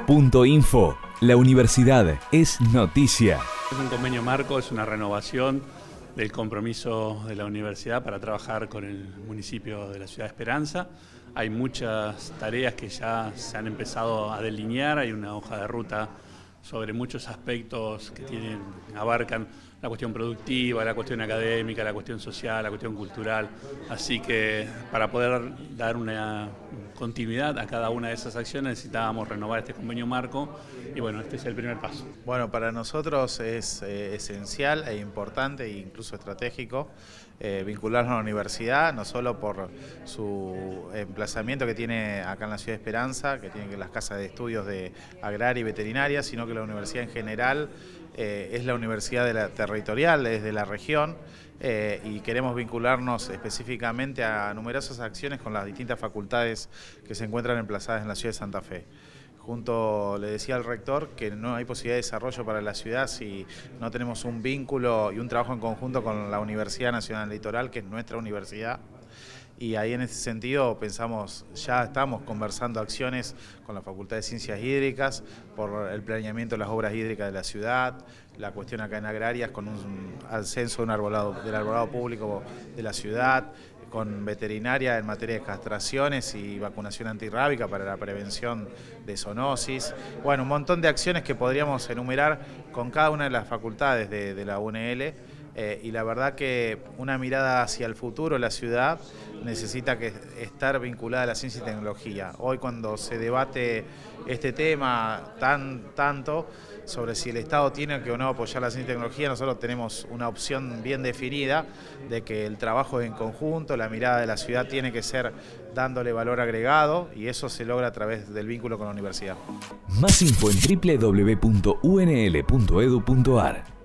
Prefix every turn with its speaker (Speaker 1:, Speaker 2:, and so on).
Speaker 1: Punto.info. La universidad es noticia.
Speaker 2: Es un convenio marco, es una renovación del compromiso de la universidad para trabajar con el municipio de la ciudad de Esperanza. Hay muchas tareas que ya se han empezado a delinear, hay una hoja de ruta sobre muchos aspectos que abarcan la cuestión productiva, la cuestión académica, la cuestión social, la cuestión cultural. Así que para poder dar una continuidad a cada una de esas acciones necesitábamos renovar este convenio marco y bueno, este es el primer paso.
Speaker 3: Bueno, para nosotros es esencial e importante e incluso estratégico vincularnos a la universidad, no solo por su emplazamiento que tiene acá en la ciudad de Esperanza, que tiene las casas de estudios de agraria y veterinaria, sino que la universidad en general es la universidad territorial, es de la región, y queremos vincularnos específicamente a numerosas acciones con las distintas facultades que se encuentran emplazadas en la ciudad de Santa Fe. Le decía al rector que no hay posibilidad de desarrollo para la ciudad si no tenemos un vínculo y un trabajo en conjunto con la Universidad Nacional Litoral, que es nuestra universidad. Y ahí en ese sentido ya estamos conversando acciones con la Facultad de Ciencias Hídricas por el planeamiento de las obras hídricas de la ciudad, la cuestión acá en agrarias con un ascenso del arbolado público de la ciudad, con veterinaria en materia de castraciones y vacunación antirrábica para la prevención de zoonosis. Bueno, un montón de acciones que podríamos enumerar con cada una de las facultades de la UNL. Y la verdad que una mirada hacia el futuro de la ciudad necesita estar vinculada a la ciencia y tecnología. Hoy cuando se debate este tema tanto sobre si el Estado tiene que o no apoyar la ciencia y tecnología, nosotros tenemos una opción bien definida de que el trabajo es en conjunto, la mirada de la ciudad tiene que ser dándole valor agregado y eso se logra a través del vínculo con la universidad.
Speaker 1: Más info en www.unl.edu.ar.